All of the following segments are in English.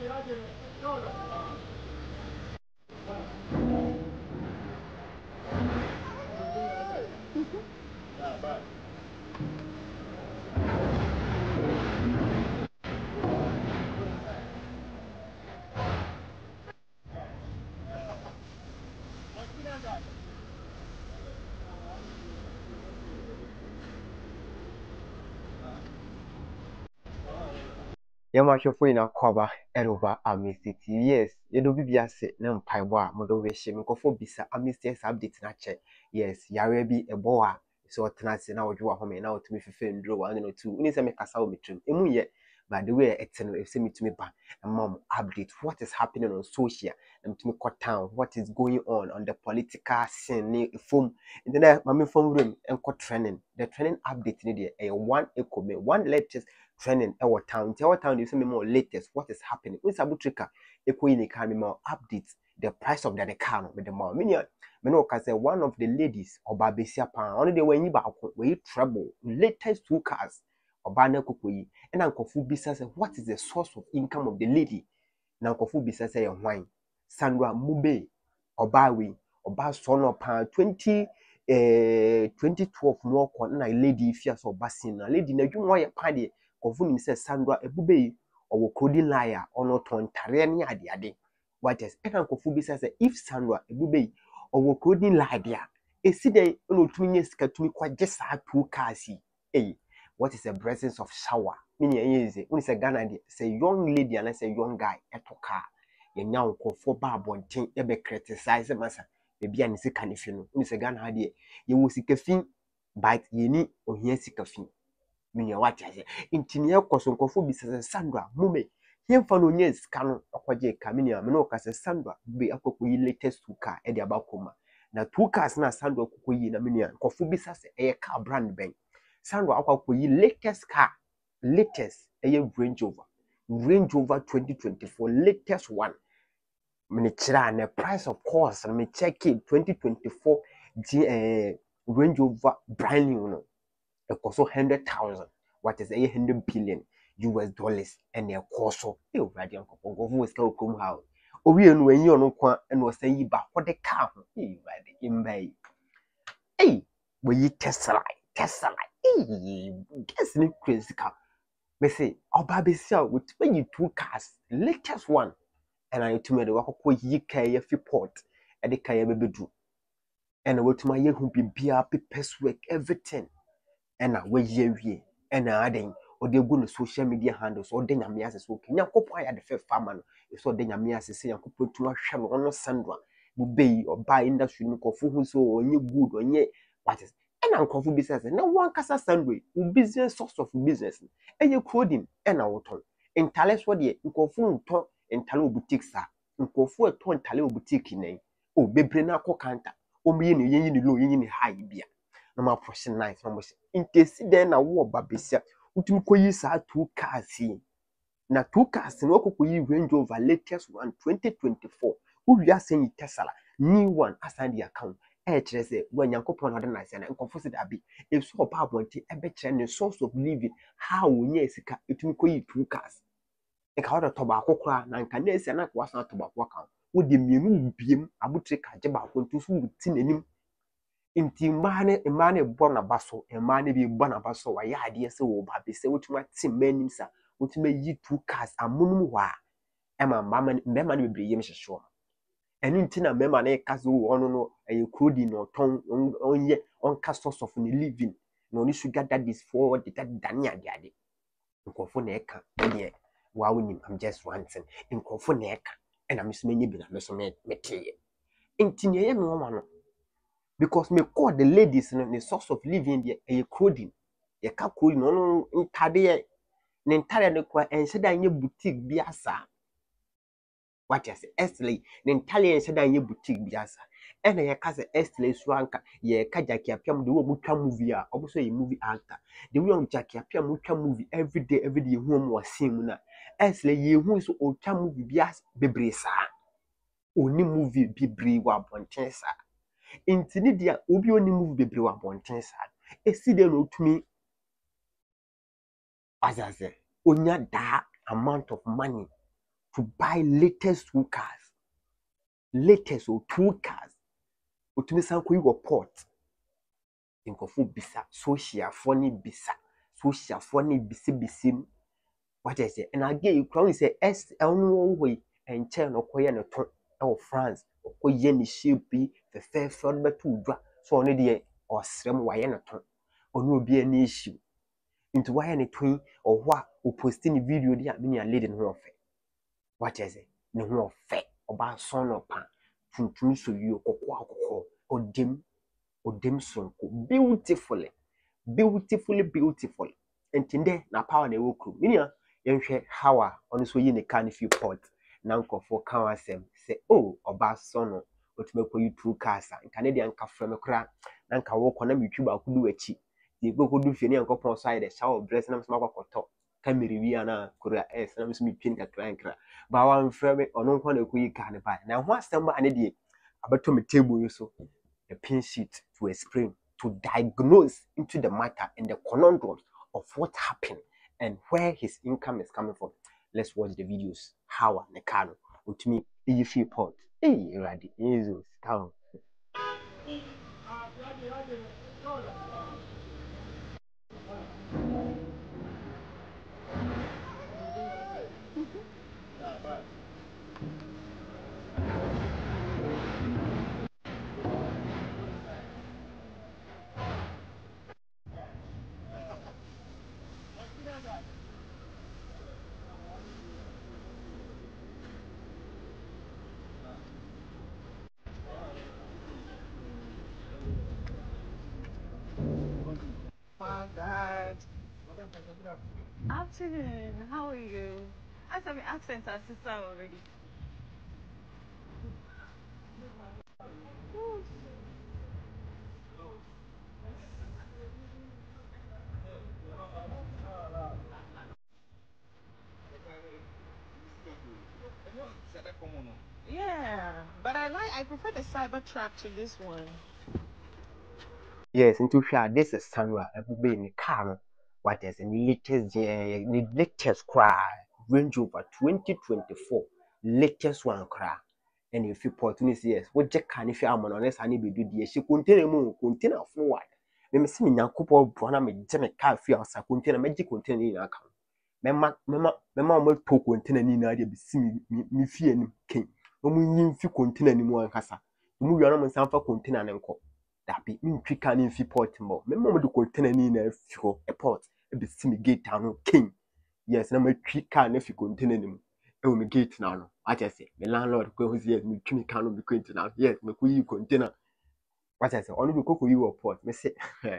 Yama shofo ina kwaba eroba amnesty yes yedo bibia se na mpaibo a modo we hye mekofo bisa amnesty update na che yes yare bi ebo a so otena se na wodwo ahome na otumi fefe ndro 102 uni se mekasa o metrim emu ye by the way eteno if se metumi ba mom update what is happening on social and metumi cut down what is going on the political scene ni form in the mama form room enko training the training update ni dey one ekome one latest training our town you see me more latest what is happening we sabutrika ekoyi ni kan me more updates the price of the car no with the more me no can say one of the ladies oba besia pan only the when you ba we trouble latest two cars oba na kokoyi and ankofu bisa say what is the source of income of the lady na ankofu bisa say hwan Sandra Mube oba we oba son of 2012 no ko na lady fia so oba sin na lady na dwuma ye pa de kofunim say Sandra ebube owo clothing line ono ton tare ne ade what is ekan kofu bi say if Sandra ebube owo clothing line dia esi den no tumi nye sika tumi kwaje sa two cars what is the presence of shower meaning easy when say Ghana dey say young lady and say young guy eto car yenya nkofo ba abonten e be criticize masa bebi a ne sika ne fi no when say Ghana dey ye wo sika fi but ye ni ohia sika fi meaning what is intini ekoso nkofo bi say Sandra mume hemfa no nye sika no akwaje ka meaning me no ka say Sandra be akokoyi latest two car e dey abakoma na two cars na Sandra akokoyi na meaning nkofo bi say e car brand ben Sandra akokoyi latest car latest Range Rover 2024 latest one me chira na price of course me check it 2024 Range Rover brand new no it cost 100,000 what is 100 billion US dollars and e cost so e already on go for ska okom how owie no anyi ono kwa and was say ba for the car e already imbai we yi Tesla guess ni crazy car me say oba besia with when you two cars latest one and I to me the wakoko yi kai fi port e de kai bebedu and what my ye hu bibia papers work everything and we ye wie and aden o de go no social media handles o de nyame ase so kenya kopo ya de fe farmer no so de nyame ase se yakopo tuma hwe no no Sandra bu bei oba industry no kofu hu so onye good onye what is and ankofu business na one kasa Sandra business source of business eye clothing and auto intale so de nkofu nto intale boutique sa nkofu eto intale boutique nei o bebre na akokanta o miye ne yenyi ne low yenyi ne high bia na ma portion nice na mo se intesi den na wo ba besia utumi koyi sa two cars na two cars no kokoyi Range Rover latest one 2024 uwi asen Tesla new one asan the account kire say wanyankopon na de na se na nkofo se da bi e so pa abonti e be kire ne source of living how onya esika utumi koyi two cars e ka wada to ba akokora na nka na esi na kwa san to ba kwa kan wo de mienu biem abutire ka je ba akon so wuti nanim inti mane bona baso mane bi bona baso wa ya ade se wo ba be se wotuma ti manim sa wotuma yi two cars amunum wa ema mama mbema ne bebre yem hyehyo eni nti na mbema na kaso ono no clothing no ton onye onka source of living no ni sugar daddies for the dani ade nkofo na eka de wa wonim I'm just wanting nkofo na eka ena mesumenye bi na meso meteye nti ne ye no ma no because me call the ladies no the source of living there clothing ye ka clothing no ntade ne ntade ne kwa ense da nye boutique bi asa what you say Estley ne ntade ense da nye boutique bi asa ena ye ka say Estley so anka ye ka Jackie Apiam de wo mutwa movie a oboso ye movie actor the way on Jackie Apiam mutwa movie every day hu mo asim na Estley ye hu so otwa movie bi asa bebre sa oni movie bebre wa bonten sa intini dia obi oni move bebre wa bonten sa esi de no tumi azaze onya da amount of money to buy latest 2 cars. Latest or 2 cars. Otumi san kɔ yi wɔ port. Nkɔfo bisa, socialfoɔ ne bisa. Socialfoɔ ne bisibisi. What I say? And again, you can say SL way and chair no koya no to or France or koya ni shipi the fair fund but 2 dra so on the or srem wayana to or no be an issue. Into why any twin or what who posting a video there many a lady no fair. What I say? No fair or by son or pan to so you or dim son beautifully. And tinde na power na ewoku minia yenhwe how a ono so yi ne can if you port na nkofo kan asem say oh oba so no otumeko you two cars nka ne dia nka frame kra na nka wo kona metwi ba kudu achi ye gogodu fie ne nkopon so ayede shower dress na msema kwakoto kamera wi ana kura na msemi pin ka kra ba wa frame ono nko na kuyi kan ba na ho asem ba ne die abeto me table so the pin sheet to explain to diagnose into the matter and the conundrums of what happened and where his income is coming from. Let's watch the videos. How Nekano with me if you port. Hey, ready? Jesus, down. My God. Afternoon. How are you? I saw my accent and sister already. Yeah, but I prefer the Cybertruck to this one. Yes, into share this is Sandra. Everybody in the car. What is the latest cry? Range Rover 2024 latest one cry. And if you port yes, what Jack can if you are honest, I need to do the she container forward. Me see me nyankopɔ brona me gye me car fi asa container me gye container ni na aka mema mo to container ni na de be si me fi anim ken mo yin fi container ni mu ankasa mo wi na mo san fa container ne nko da bi me ntwi ka ne fi port mo mema mo de container ni na fi ho port e be si me gate ano ken yes na ma twi ka ne fi container ni mu e wo me gate na no a che se me landlord ko ho si yes me twi me ka no be container yes me ko yi container. What I say, only because you report, me say,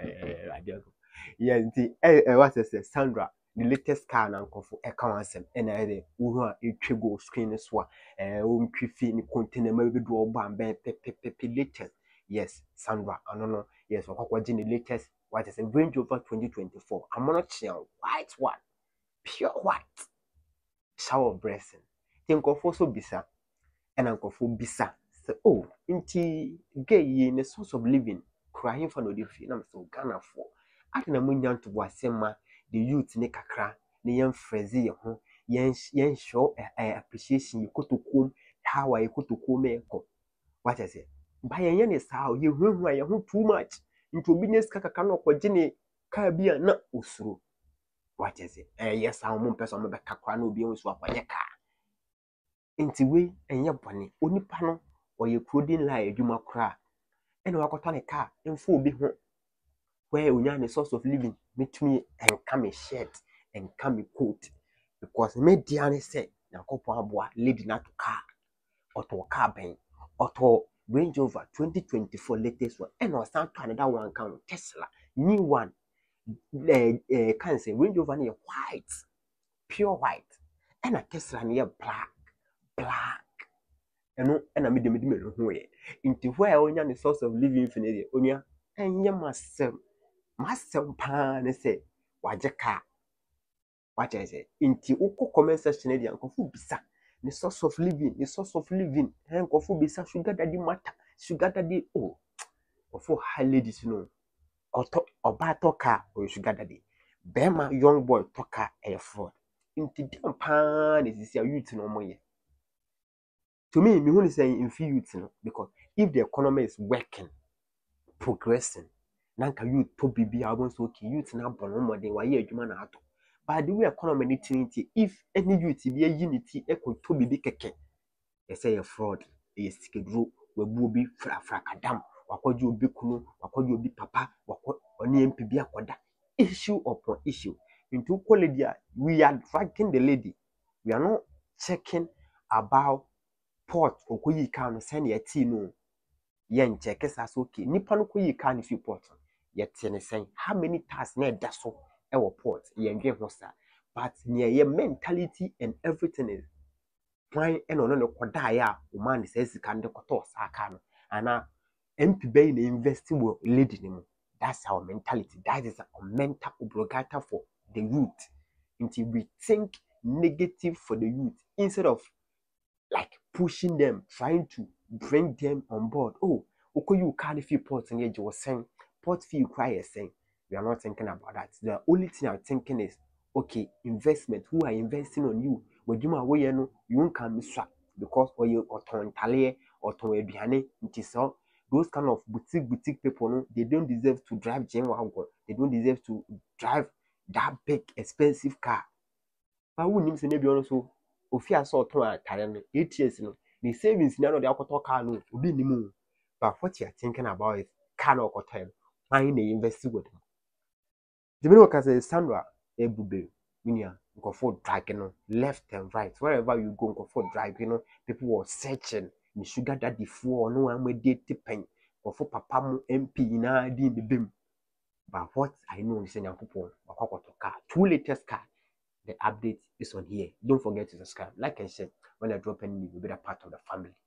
yeah, what I say, Sandra, the latest car na nkofo e ka wansem e na ede wo a etwego screen so a wo ntwifi ni container ma be do oban ben pe latest. Yes, Sandra, no, yes, okwaje the latest, what I say, Range Rover 2024. I'm not chill, white one, pure white, shower blessing. Think of so bisa, and nkofo bisa. Oh, inti gay in a source of living, crying for no different. So Ghana for. I can among to wasema the youth ne kakra, the young frenzy, yen show appreciation you could to come, how I could to come. What I say? By a yen is how you run too much into business kakakano for Jenny Caribbean not usru. What is it? Yes, our moon person of the Kakrano be on swap by a car. Inti we and your bunny, only panel. Or you couldn't lie, you might cry. And I got on a car and full be home. Where we are the source of living, meet me and come a shirt and come a coat. Because me Diane said, now couple boy lady not to car or to a car bank or to Range Rover 2024 latest one. And I stand to another one count Tesla, new one. Can't say Range Rover near white, pure white, and a Tesla near black. And I made the way into where onya the source of living infinity onya enya masem pan say wajeka what I say into uko comment section dey ankofu bisa the source of living ankofu bisa sugar daddy matter sugar daddy oh ofo high ladies no oba toka or sugar daddy bema young boy toka e fraud into dem pan is your youth no more To me, me want to say in few youths, because if the economy is working, progressing, nanka youth to be able to okay, youth na bono more than why you man out. But the way economy need if any youth be a unity, echo to be keke. They say a fraud, a skedro, we bubi frakadam, wakoju obi kunu, wakoju obi papa, wako oni MPB akoda. Issue upon issue. Into quality, we are dragging the lady. We are not checking about port okoyi kan send your tea no. Yen check as okay. Nipa no koyi kan if you port. Yet saying how many tasks na daso our port yen dwen ho sa. But near your mentality and everything is why no no koda ya o man says can de koto sa kan ana MPB na investing wo lady ni mo. That's our mentality. That is our mental obligator for the youth. Until we think negative for the youth instead of like pushing them, trying to bring them on board. Oh, okay, you can't feel ports and yet you were saying port fee cry saying we are not thinking about that. The only thing I'm thinking is okay, investment. Who are investing on you? When you are away, you won't come swap because or you or ton tally or ton biane so those kind of boutique people, no, they don't deserve to drive Gen-Wagon. They don't deserve to drive that big expensive car. But who names maybe also if you saw to a tire 8 years, the savings now they are car no be ni mu. But what you are thinking about is car or hotel. Why they invest with them? The minute can say Sandra Ebube, Minia, go for dragging left and right. Wherever you go for dragging, people were searching. The sugar daddy for no one with date pen or for papa MP na di bim. But what I know is in your people, car, 2 latest car. The update is on here. Don't forget to subscribe. Like I said, when I drop any, you'll be a part of the family.